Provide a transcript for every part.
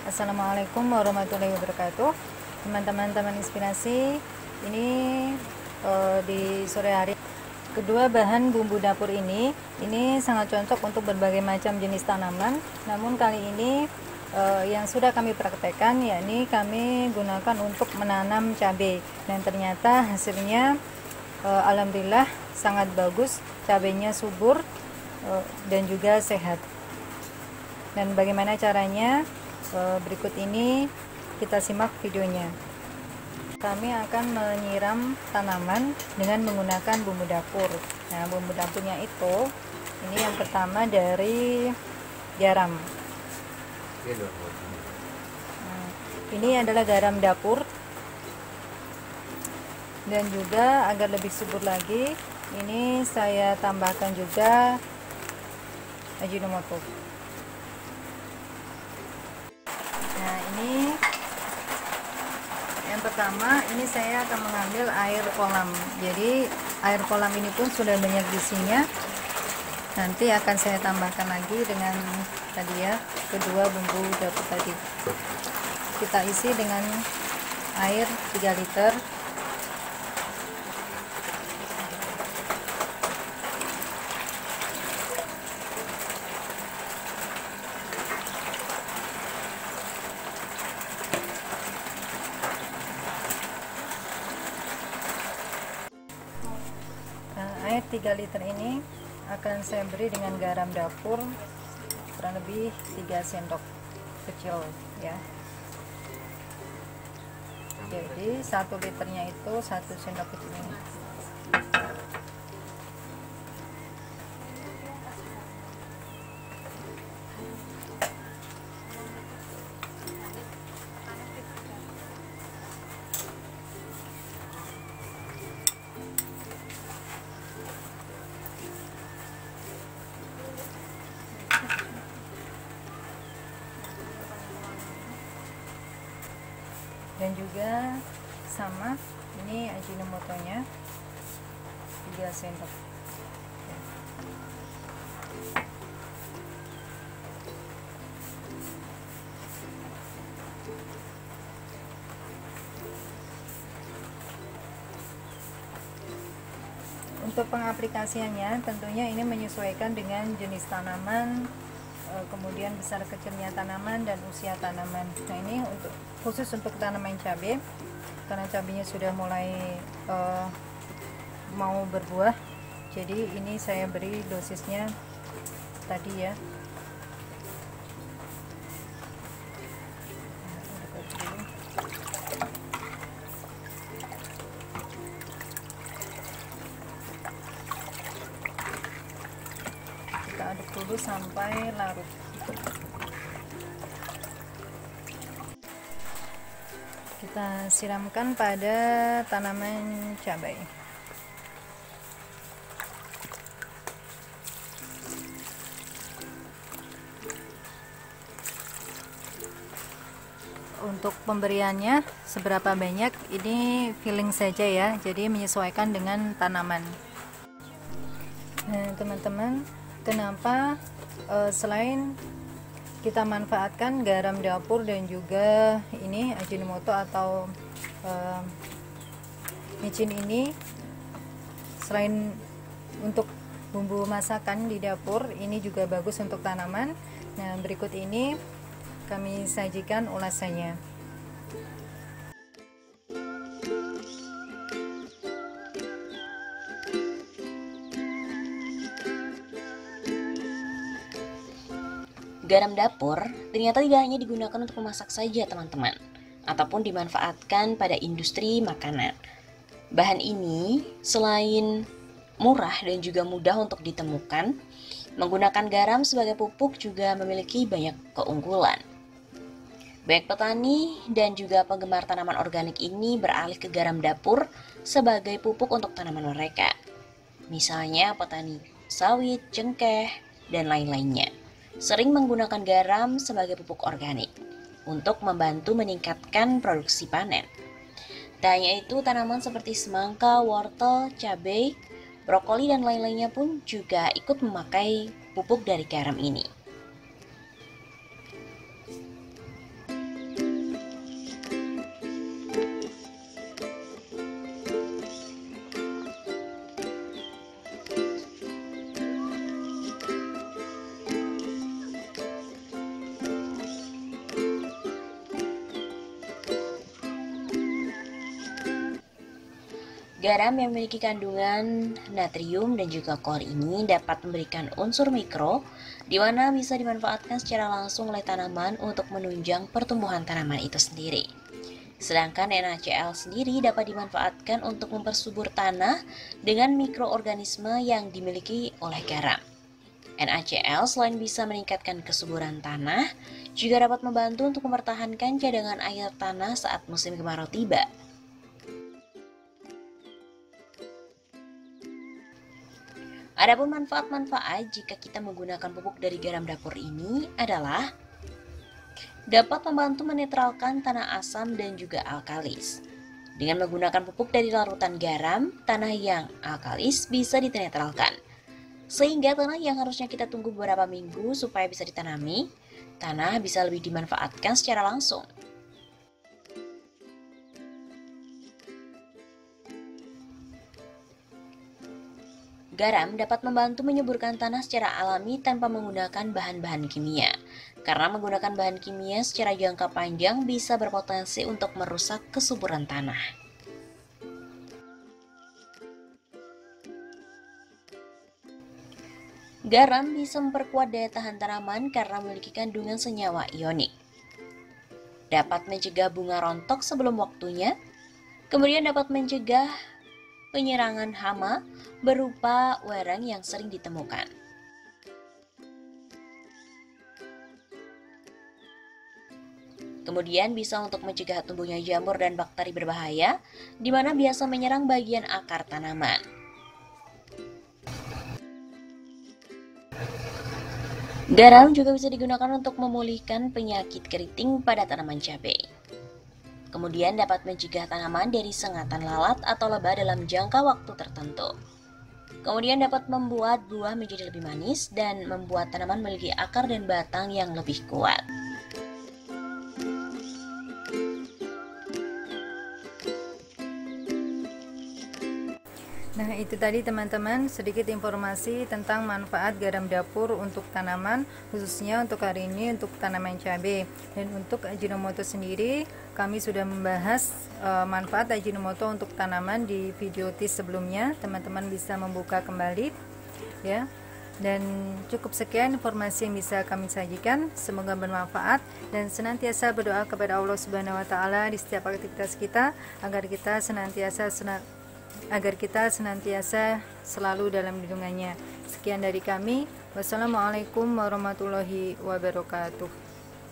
Assalamualaikum warahmatullahi wabarakatuh. Teman-teman inspirasi, ini di sore hari kedua bahan bumbu dapur ini sangat cocok untuk berbagai macam jenis tanaman. Namun kali ini yang sudah kami praktekkan, yakni kami gunakan untuk menanam cabai, dan ternyata hasilnya alhamdulillah sangat bagus. Cabainya subur dan juga sehat. Dan bagaimana caranya? Berikut ini kita simak videonya. Kami akan menyiram tanaman dengan menggunakan bumbu dapur. Nah, bumbu dapurnya itu, ini yang pertama dari garam. Ini adalah garam dapur. Dan juga agar lebih subur lagi, ini saya tambahkan juga Ajinomoto. Nah, ini yang pertama, ini saya akan mengambil air kolam. Jadi air kolam ini pun sudah banyak isinya. Nanti akan saya tambahkan lagi dengan tadi ya, kedua bumbu dapur tadi. Kita isi dengan air 3 liter. Air 3 liter ini akan saya beri dengan garam dapur kurang lebih 3 sendok kecil ya. Jadi 1 liternya itu 1 sendok kecil ini. Dan juga sama, ini Ajinomotonya 3 sendok. Untuk pengaplikasiannya tentunya ini menyesuaikan dengan jenis tanaman, kemudian besar kecilnya tanaman dan usia tanaman. Nah, ini khusus untuk tanaman cabai, karena cabainya sudah mulai mau berbuah, jadi ini saya beri dosisnya tadi ya. Kita aduk dulu sampai larut. Kita siramkan pada tanaman cabai. Untuk pemberiannya seberapa banyak ini feeling saja ya, jadi menyesuaikan dengan tanaman. Nah, teman-teman, kenapa selain kita manfaatkan garam dapur dan juga ini Ajinomoto atau micin ini, selain untuk bumbu masakan di dapur, ini juga bagus untuk tanaman. Nah, berikut ini kami sajikan ulasannya. Garam dapur ternyata tidak hanya digunakan untuk memasak saja, teman-teman, ataupun dimanfaatkan pada industri makanan. Bahan ini selain murah dan juga mudah untuk ditemukan, menggunakan garam sebagai pupuk juga memiliki banyak keunggulan. Banyak petani dan juga penggemar tanaman organik ini beralih ke garam dapur sebagai pupuk untuk tanaman mereka. Misalnya petani sawit, cengkeh, dan lain-lainnya sering menggunakan garam sebagai pupuk organik untuk membantu meningkatkan produksi panen. Tak hanya itu, tanaman seperti semangka, wortel, cabai, brokoli, dan lain-lainnya pun juga ikut memakai pupuk dari garam ini. Garam yang memiliki kandungan natrium dan juga klor ini dapat memberikan unsur mikro, di mana bisa dimanfaatkan secara langsung oleh tanaman untuk menunjang pertumbuhan tanaman itu sendiri. Sedangkan NaCl sendiri dapat dimanfaatkan untuk mempersubur tanah dengan mikroorganisme yang dimiliki oleh garam. NaCl selain bisa meningkatkan kesuburan tanah, juga dapat membantu untuk mempertahankan cadangan air tanah saat musim kemarau tiba. Adapun manfaat-manfaat jika kita menggunakan pupuk dari garam dapur ini adalah dapat membantu menetralkan tanah asam dan juga alkalis. Dengan menggunakan pupuk dari larutan garam, tanah yang alkalis bisa dinetralkan. Sehingga tanah yang harusnya kita tunggu beberapa minggu supaya bisa ditanami, tanah bisa lebih dimanfaatkan secara langsung. Garam dapat membantu menyuburkan tanah secara alami tanpa menggunakan bahan-bahan kimia. Karena menggunakan bahan kimia secara jangka panjang bisa berpotensi untuk merusak kesuburan tanah. Garam bisa memperkuat daya tahan tanaman karena memiliki kandungan senyawa ionik. Dapat mencegah bunga rontok sebelum waktunya, kemudian dapat mencegah penyerangan hama berupa wereng yang sering ditemukan. Kemudian bisa untuk mencegah tumbuhnya jamur dan bakteri berbahaya, di mana biasa menyerang bagian akar tanaman. Garam juga bisa digunakan untuk memulihkan penyakit keriting pada tanaman cabai. Kemudian dapat mencegah tanaman dari sengatan lalat atau lebah dalam jangka waktu tertentu. Kemudian dapat membuat buah menjadi lebih manis dan membuat tanaman memiliki akar dan batang yang lebih kuat. Nah, itu tadi teman-teman sedikit informasi tentang manfaat garam dapur untuk tanaman, khususnya untuk hari ini untuk tanaman cabai. Dan untuk Ajinomoto sendiri, kami sudah membahas manfaat Ajinomoto untuk tanaman di video tis sebelumnya. Teman-teman bisa membuka kembali ya. Dan cukup sekian informasi yang bisa kami sajikan. Semoga bermanfaat dan senantiasa berdoa kepada Allah Subhanahu wa taala di setiap aktivitas kita agar kita senantiasa selalu dalam lindungannya. Sekian dari kami. Wassalamualaikum warahmatullahi wabarakatuh.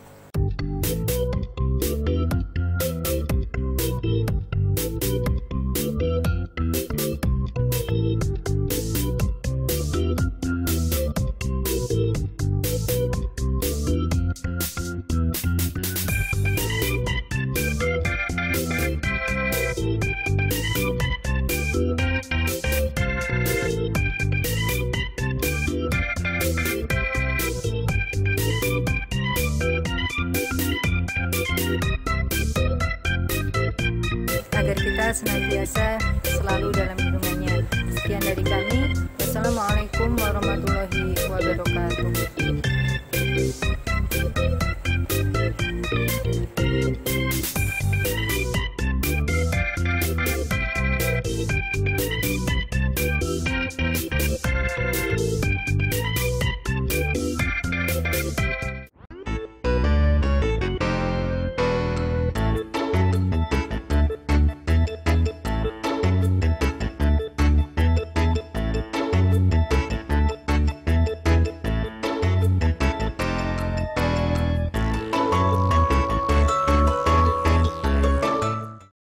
Agar kita senantiasa selalu dalam lindungannya. Sekian dari kami. Wassalamualaikum warahmatullahi wabarakatuh.